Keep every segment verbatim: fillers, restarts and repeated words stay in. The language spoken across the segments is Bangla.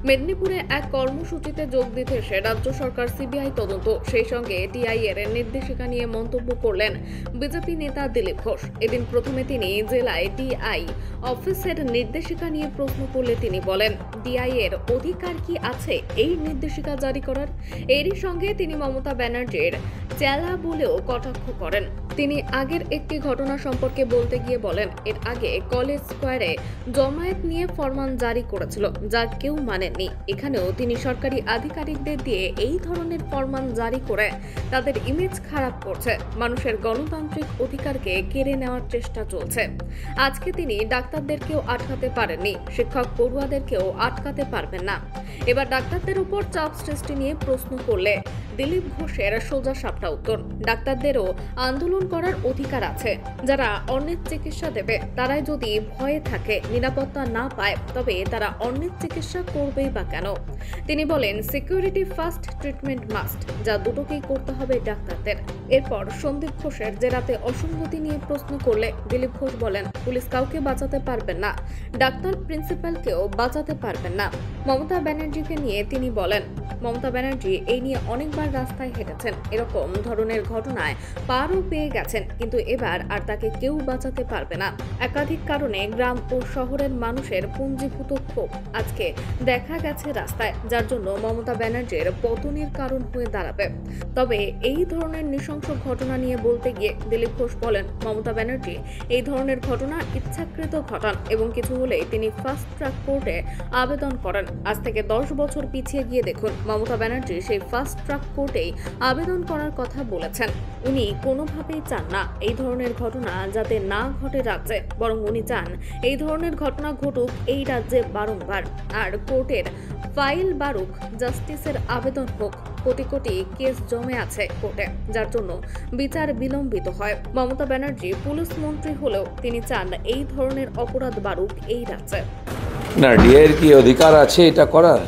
মেদিনীপুরে এক কর্মসূচিতে যোগ দিতে এসে রাজ্য সরকার সিবিআই তদন্ত, সেই সঙ্গে টিআই এর নির্দেশিকা নিয়ে মন্তব্য করলেন বিজেপি নেতা দিলীপ ঘোষ। এদিন প্রথমে তিনি জেলায় টিআই অফিসের নির্দেশিকা নিয়ে প্রশ্ন করলে তিনি বলেন, টিআই এর অধিকার কি আছে এই নির্দেশিকা জারি করার? এরই সঙ্গে তিনি মমতা ব্যানার্জির চেলা বলেও কটাক্ষ করেন। তিনি আগের একটি ঘটনা সম্পর্কে বলতে গিয়ে বলেন, এর আগে কলেজ স্কোয়ারে জমায়েত নিয়ে ফরমান জারি করেছিল, যা কেউ মানেননি। এখানেও তিনি সরকারি আধিকারিকদের দিয়ে এই ধরনের ফরমান জারি করে তাদের ইমেজ খারাপ করছে, মানুষের গণতান্ত্রিক অধিকারকে কেড়ে নেওয়ার চেষ্টা চলছে। আজকে তিনি ডাক্তারদেরকেও আটকাতে পারেননি, শিক্ষক পড়ুয়াদেরকেও আটকাতে পারবেন না। এবার ডাক্তারদের উপর চাপ সৃষ্টি নিয়ে প্রশ্ন করলে দিলীপ ঘোষের সোজা সাপটা উত্তর, ডাক্তারদেরও আন্দোলন করার অধিকার আছে। যারা অন্যের চিকিৎসা দেবে তারাই যদি ভয়ে থাকে, নিরাপত্তা না পায়, তবে তারা অন্যের চিকিৎসা করবেই বা কেন? তিনি বলেন, সিকিউরিটি ফার্স্ট, ট্রিটমেন্ট মাস্ট, যা দুটোকেই করতে হবে ডাক্তারদের। এরপর সন্দীপ ঘোষের জেরাতে অসঙ্গতি নিয়ে প্রশ্ন করলে দিলীপ ঘোষ বলেন, পুলিশ কাউকে বাঁচাতে পারবেন না, ডাক্তার প্রিন্সিপালকেও বাঁচাতে পারবেন না। মমতা ব্যানার্জিকে নিয়ে তিনি বলেন, মমতা ব্যানার্জি এই নিয়ে অনেকবার রাস্তায় হেঁটেছেন, এরকম ধরনের ঘটনায় পারও পেয়ে গেছেন, কিন্তু এবার আর তাকে কেউ বাঁচাতে পারবে না। একাধিক কারণে গ্রাম ও শহরের মানুষের পুঞ্জীভূত ক্ষোভ আজকে দেখা গেছে রাস্তায়, যার জন্য মমতা ব্যানার্জির পতনের কারণ হয়ে দাঁড়াবে। তবে এই ধরনের নৃশংস ঘটনা নিয়ে বলতে গিয়ে দিলীপ ঘোষ বলেন, মমতা ব্যানার্জি এই ধরনের ঘটনা ইচ্ছাকৃত ঘটান এবং কিছু হলেই তিনি ফাস্ট ট্র্যাক কোর্টে আবেদন করেন। আজ থেকে দশ বছর পিছিয়ে গিয়ে দেখুন, মমতা ব্যানার্জি সেই ফাস্ট ট্র্যাক কোর্টেই আবেদন করার কথা বলেছেন। উনি কোনোভাবেই চান না এই ধরনের ঘটনা যাতে না ঘটে রাজ্যে, বরং উনি চান এই ধরনের ঘটনা ঘটুক এই রাজ্যে বারংবার, আর কোর্টের ফাইল বাড়ুক, জাস্টিসের আবেদন হোক। কোটি কোটি কেস জমে আছে কোর্টে, যার জন্য বিচার বিলম্বিত হয়। মমতা ব্যানার্জি পুলিশ মন্ত্রী হলেও তিনি চান এই ধরনের অপরাধ বাড়ুক এই রাজ্যে। না, ডিআইয়ের কি অধিকার আছে এটা করার?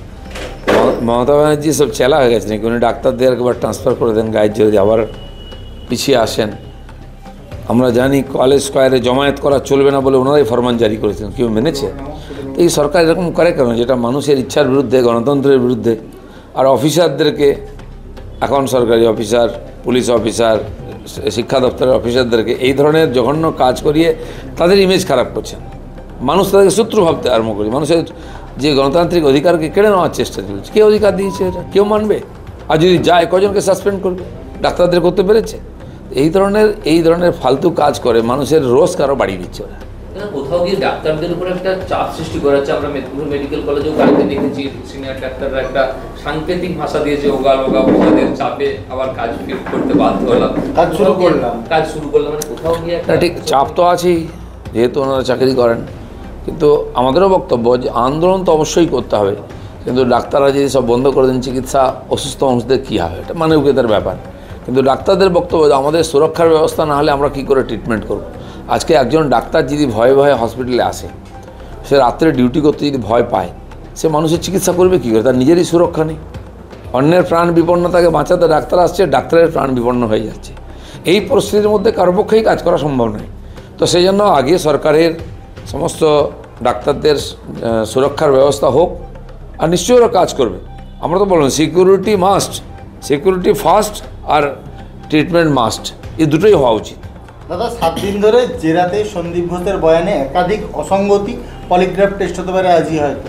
মমতা ব্যানার্জি সব চেলা হয়ে গেছে নাকি? উনি ডাক্তারদের একবার ট্রান্সফার করে দেন, গাইড যদি আবার পিছিয়ে আসেন। আমরা জানি কলেজ স্কোয়ারে জমায়েত করা চলবে না বলে ওনারাই ফরমান জারি করেছেন, কেউ মেনেছে? তো এই সরকার এরকম করে কেন, যেটা মানুষের ইচ্ছার বিরুদ্ধে, গণতন্ত্রের বিরুদ্ধে? আর অফিসারদেরকে, এখন সরকারি অফিসার, পুলিশ অফিসার, শিক্ষা দপ্তরের অফিসারদেরকে এই ধরনের জঘন্য কাজ করিয়ে তাদের ইমেজ খারাপ করছেন। মানুষ তাদেরকে শত্রু ভাবতে আরম্ভ করি, মানুষের যে গণতান্ত্রিক অধিকারকে কেড়ে নেওয়ার চেষ্টা চলছে। কে অধিকার দিয়েছে এটা? কেউ মানবে? আর যদি যায়, কজনকে সাসপেন্ড করবে? ডাক্তারদের করতে পেরেছে? এই ধরনের এই ধরনের ফালতু কাজ করে মানুষের রোজ কারো বাড়িয়ে দিচ্ছে ওরা। কোথাও গিয়ে ডাক্তারদের উপর একটা চাপ সৃষ্টি করাচ্ছে। আমরা মেদিনীপুর মেডিকেল কলেজেও গাড়িতে দেখেছি, সিনিয়র ডাক্তাররা একটা সাংকেতিক ভাষা দিয়েছে, ওগা ওগা ওদের চাপে আবার কাজ ফিট করতে বাধ্য হলাম, কাজ শুরু করলাম কাজ শুরু করলাম মানে কোথাও গিয়ে একটা ঠিক চাপ তো আছেই, যেহেতু ওনারা চাকরি করেন। কিন্তু আমাদেরও বক্তব্য যে আন্দোলন তো অবশ্যই করতে হবে, কিন্তু ডাক্তাররা যদি সব বন্ধ করে দেন চিকিৎসা, অসুস্থ মানুষদের কী হবে? এটা মানবিকতার ব্যাপার। কিন্তু ডাক্তারদের বক্তব্য, আমাদের সুরক্ষার ব্যবস্থা না হলে আমরা কী করে ট্রিটমেন্ট করব? আজকে একজন ডাক্তার যদি ভয়ে ভয়ে হসপিটালে আসে, সে রাত্রে ডিউটি করতে যদি ভয় পায়, সে মানুষের চিকিৎসা করবে কী করে? তার নিজেরই সুরক্ষা নেই। অন্যের প্রাণ বিপন্ন, তাকে বাঁচাতে ডাক্তার আসছে, ডাক্তারের প্রাণ বিপন্ন হয়ে যাচ্ছে। এই পরিস্থিতির মধ্যে কারো পক্ষেই কাজ করা সম্ভব নয়। তো সেই জন্য আগে সরকারের সমস্ত ডাক্তারদের সুরক্ষার ব্যবস্থা হোক, আর নিশ্চয়ই ওরা কাজ করবে। আমরা তো বললাম সিকিউরিটি মাস্ট, সিকিউরিটি ফার্স্ট আর ট্রিটমেন্ট মাস্ট, এই দুটোই হওয়া উচিত। দাদা, সাত দিন ধরে জেরাতে সন্দীপ ঘোষের বয়ানে একাধিক অসঙ্গতি, পলিগ্রাফ টেস্ট হতে পারে আজই, হয়তো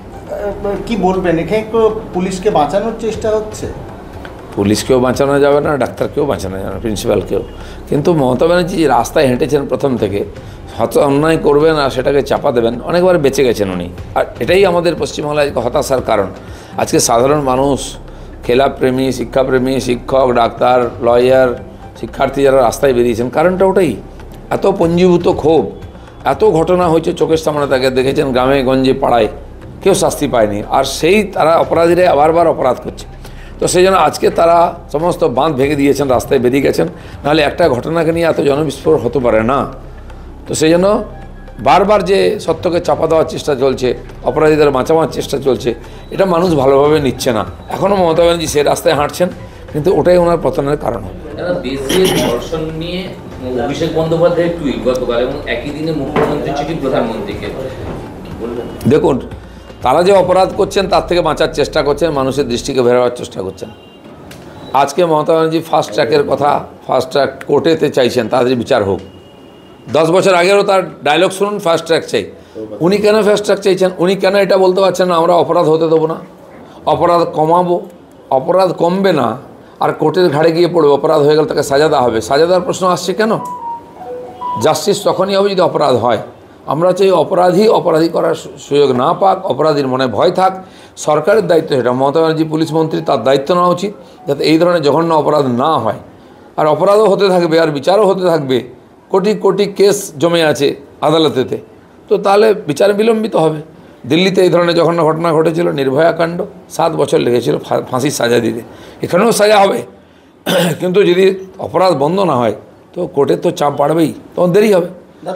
কি বলবেন? এখানে একটু পুলিশকে বাঁচানোর চেষ্টা হচ্ছে। পুলিশকেও বাঁচানো যাবে না, ডাক্তারকেও বাঁচানো যাবে না, প্রিন্সিপালকেও। কিন্তু মমতা ব্যানার্জি রাস্তায় হেঁটেছেন প্রথম থেকে, হত অন্যায় করবেন আর সেটাকে চাপা দেবেন, অনেকবার বেঁচে গেছেন উনি। আর এটাই আমাদের পশ্চিমবাংলায় হতাশার কারণ। আজকে সাধারণ মানুষ, খেলাপ্রেমী, শিক্ষাপ্রেমী, শিক্ষক, ডাক্তার, লয়ার, শিক্ষার্থী যারা রাস্তায় বেরিয়েছেন, কারণটা ওটাই। এত পঞ্জীভূত ক্ষোভ, এত ঘটনা হয়েছে চোখের সামনে, তাকে দেখেছেন গ্রামে গঞ্জে পাড়ায়, কেউ শাস্তি পায়নি। আর সেই তারা অপরাধীরা আবারবার অপরাধ করছে। তো সেই জন্য আজকে তারা সমস্ত বাঁধ ভেঙে দিয়েছেন, রাস্তায় বেরিয়ে গেছেন, নাহলে একটা ঘটনাকে নিয়ে এত জনবিস্ফোরণ হতে পারে না। তো সেই জন্য বারবার যে সত্যকে চাপা দেওয়ার চেষ্টা চলছে, অপরাধীদের বাঁচানোর চেষ্টা চলছে, এটা মানুষ ভালোভাবে নিচ্ছে না। এখনও মমতা ব্যানার্জি সেই রাস্তায় হাঁটছেন, কিন্তু ওটাই ওনার পতনের কারণ হবে। দেশের ধর্ষণ নিয়ে অভিষেক বন্দ্যোপাধ্যায়ের টুইট গতকাল এবং একই দিনে মুখ্যমন্ত্রীর চিঠি প্রধানমন্ত্রীকে, দেখুন, তারা যে অপরাধ করছেন তার থেকে বাঁচার চেষ্টা করছেন, মানুষের দৃষ্টিকে বেরোবার চেষ্টা করছেন। আজকে মমতা ব্যানার্জি ফাস্ট ট্র্যাকের কথা, ফাস্ট ট্র্যাক কোর্টেতে চাইছেন তাদের বিচার হোক। দশ বছর আগেরও তার ডায়লগ শুনুন, ফাস্ট ট্র্যাক চাই। উনি কেন ফাস্ট ট্র্যাক চাইছেন? উনি কেন এটা বলতে পারছেন না আমরা অপরাধ হতে দেবো না, অপরাধ কমাবো? অপরাধ কমবে না, আর কোর্টের ঘাড়ে গিয়ে পড়বে, অপরাধ হয়ে গেলে তাকে সাজা দেওয়া হবে। সাজা দেওয়ার প্রশ্ন আসছে কেন? জাস্টিস তখনই হবে যদি অপরাধ হয়। আমরা চাই অপরাধী অপরাধী করার সুযোগ না পাক, অপরাধীর মনে ভয় থাক। সরকারের দায়িত্ব সেটা, মমতা ব্যানার্জি পুলিশ মন্ত্রী, তার দায়িত্ব নেওয়া উচিত যাতে এই ধরনের জঘন্য অপরাধ না হয়। আর অপরাধও হতে থাকবে আর বিচারও হতে থাকবে, কোটি কোটি কেস জমে আছে আদালতেতে, তো তাহলে বিচার বিলম্বিত হবে। দিল্লিতে এই ধরনের জঘন্য ঘটনা ঘটেছিল, নির্ভয়া কাণ্ড, সাত বছর লেগেছিল ফাঁসির সাজা দিতে। এখানেও সাজা হবে, কিন্তু যদি অপরাধ বন্ধ না হয় তো কোর্টের তো চাপ বাড়বেই, তখন দেরি হবে।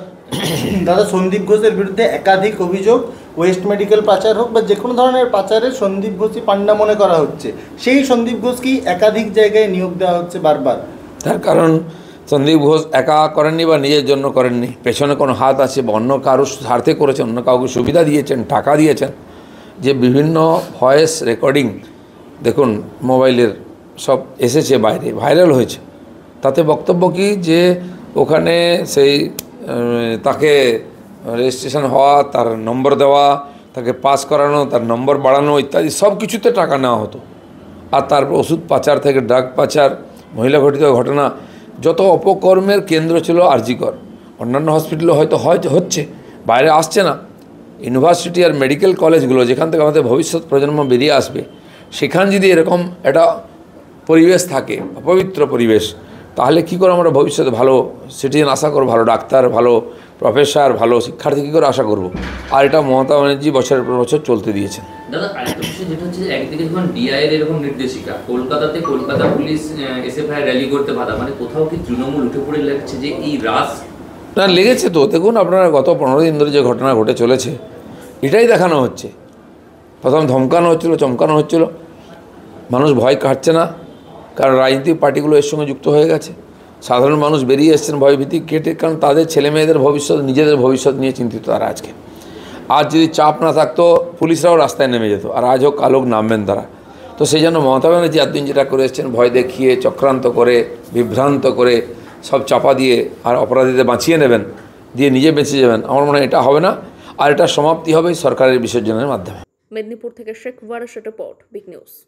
দাদা, সন্দীপ ঘোষের বিরুদ্ধে একাধিক অভিযোগ, ওয়েস্ট মেডিকেল পাচার হোক বা যে কোনো ধরনের পাচারে সন্দীপ ঘোষই পান্ডা মনে করা হচ্ছে। সেই সন্দীপ ঘোষকেই একাধিক জায়গায় নিয়োগ দেওয়া হচ্ছে বারবার। তার কারণ সন্দীপ ঘোষ একা করেননি বা নিজের জন্য করেননি, পেছনে কোনো হাত আছে বা অন্য কারোর স্বার্থে করেছেন, অন্য কাউকে সুবিধা দিয়েছেন, টাকা দিয়েছেন। যে বিভিন্ন ভয়েস রেকর্ডিং দেখুন মোবাইলের সব এসেছে বাইরে, ভাইরাল হয়েছে, তাতে বক্তব্য কি যে ওখানে সেই তাকে রেজিস্ট্রেশন হওয়া, তার নম্বর দেওয়া, তাকে পাস করানো, তার নম্বর বাড়ানো ইত্যাদি সব কিছুতে টাকা নেওয়া হতো। আর তারপর ওষুধ পাচার থেকে ড্রাগ পাচার, মহিলা ঘটিত ঘটনা, যত অপকর্মের কেন্দ্র ছিল আরজিকর। অন্যান্য হসপিটালে হয়তো হয়তো হচ্ছে, বাইরে আসছে না। ইউনিভার্সিটি আর মেডিকেল কলেজগুলো যেখান থেকে আমাদের ভবিষ্যৎ প্রজন্ম বেরিয়ে আসবে, সেখানে যদি এরকম একটা পরিবেশ থাকে, অপবিত্র পরিবেশ, তাহলে কী করে আমরা ভবিষ্যতে ভালো সিটিজেন আশা করব, ভালো ডাক্তার, ভালো প্রফেসর, ভালো শিক্ষার্থী কী করে আশা করব? আর এটা মমতা ব্যানার্জি বছরের পর বছর চলতে দিয়েছেন। দাদা, আরেকটা বিষয় যেটা হচ্ছে যে একদিকে যখন ডিআই এর এরকম নির্দেশিকা, কলকাতাতে কলকাতা পুলিশ এসএফআই র্যালি করতে বাধা, মানে কোথাও কি তৃণমূল উঠে পড়ে লাগছে যে এই রাস? না, লেগেছে তো। দেখুন আপনারা গত পনেরো দিন ধরে যে ঘটনা ঘটে চলেছে, এটাই দেখানো হচ্ছে। প্রথম ধমকানো হচ্ছিলো, চমকানো হচ্ছিলো, মানুষ ভয় কাটছে না, কারণ রাজনৈতিক পার্টিগুলো এর সঙ্গে যুক্ত হয়ে গেছে। সাধারণ মানুষ বেরিয়ে এসছেন ভয়ভীতি কেটে, কারণ তাদের ছেলে মেয়েদের ভবিষ্যৎ, নিজেদের ভবিষ্যৎ নিয়ে চিন্তিত তারা আজকে। আজ যদি চাপ না থাকতো পুলিশরাও রাস্তায় নেমে যেত, আর আজ হোক কাল হোক নামবেন তারা। তো সেই জন্য মমতা ব্যানার্জি এতদিন যেটা করে এসছেন, ভয় দেখিয়ে, চক্রান্ত করে, বিভ্রান্ত করে, সব চাপা দিয়ে আর অপরাধীদের বাঁচিয়ে নেবেন, দিয়ে নিজে বেঁচে যাবেন, আমার মনে হয় এটা হবে না। আর এটা সমাপ্তি হবে সরকারের বিসর্জনের মাধ্যমে। মেদিনীপুর থেকে Sheikh Waresh report, big news.